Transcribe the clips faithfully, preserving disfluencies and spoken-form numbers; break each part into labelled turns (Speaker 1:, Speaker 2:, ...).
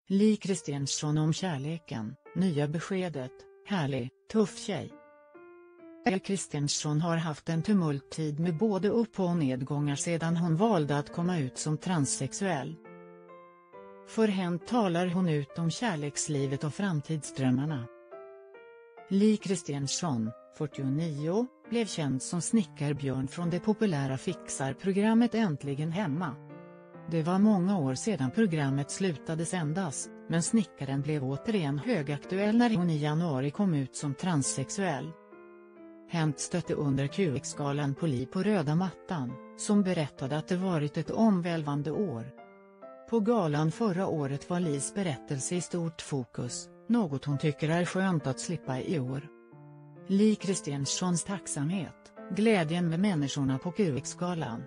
Speaker 1: Li Kristensson om kärleken, nya beskedet, härlig, tuff tjej. Li Kristensson har haft en tumulttid med både upp- och nedgångar sedan hon valde att komma ut som transsexuell. För henne talar hon ut om kärlekslivet och framtidsdrömmarna. Li Kristensson, fyrtionio, blev känd som Snickarbjörn från det populära fixarprogrammet Äntligen hemma. Det var många år sedan programmet slutade sändas, men snickaren blev återigen högaktuell när hon i januari kom ut som transsexuell. Hent stötte under Q X-galan på Li på röda mattan, som berättade att det varit ett omvälvande år. På galan förra året var Lis berättelse i stort fokus, något hon tycker är skönt att slippa i år. Li Kristenssons tacksamhet, glädjen med människorna på Q X-galan.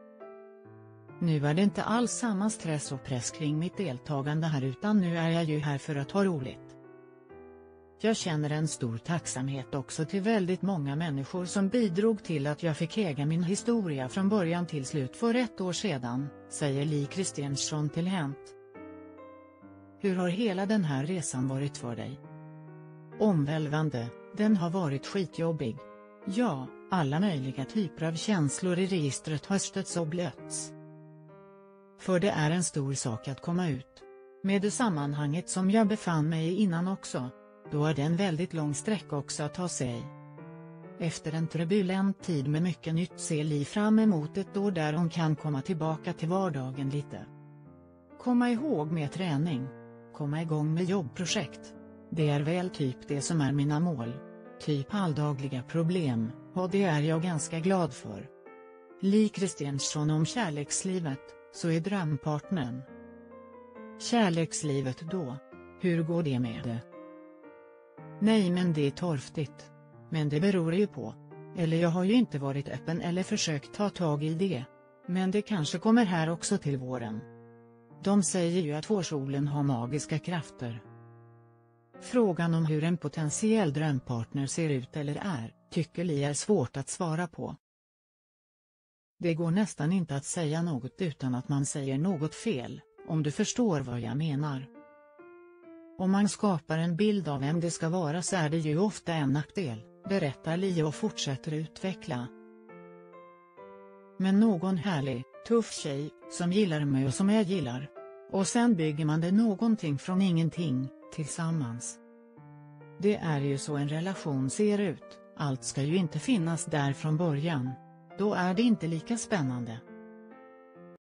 Speaker 1: Nu är det inte alls samma stress och press kring mitt deltagande här, utan nu är jag ju här för att ha roligt. Jag känner en stor tacksamhet också till väldigt många människor som bidrog till att jag fick äga min historia från början till slut för ett år sedan, säger Li Kristensson till Hent. Hur har hela den här resan varit för dig? Omvälvande, den har varit skitjobbig. Ja, alla möjliga typer av känslor i registret har stötts och blötts. För det är en stor sak att komma ut. Med det sammanhanget som jag befann mig i innan också, då är det en väldigt lång sträcka också att ta sig. Efter en turbulent tid med mycket nytt ser Li fram emot ett år där hon kan komma tillbaka till vardagen lite. Komma ihåg med träning. Komma igång med jobbprojekt. Det är väl typ det som är mina mål. Typ alldagliga problem, och det är jag ganska glad för. Li Kristensson om kärlekslivet, så är drömpartnern. Kärlekslivet då? Hur går det med det? Nej, men det är torftigt. Men det beror ju på. Eller jag har ju inte varit öppen eller försökt ta tag i det. Men det kanske kommer här också till våren. De säger ju att vårsolen har magiska krafter. Frågan om hur en potentiell drömpartner ser ut eller är, tycker Li är svårt att svara på. Det går nästan inte att säga något utan att man säger något fel, om du förstår vad jag menar. Om man skapar en bild av vem det ska vara så är det ju ofta en nackdel, berättar Li och fortsätter utveckla. Men någon härlig, tuff tjej, som gillar mig och som jag gillar. Och sen bygger man det någonting från ingenting, tillsammans. Det är ju så en relation ser ut, allt ska ju inte finnas där från början. Då är det inte lika spännande.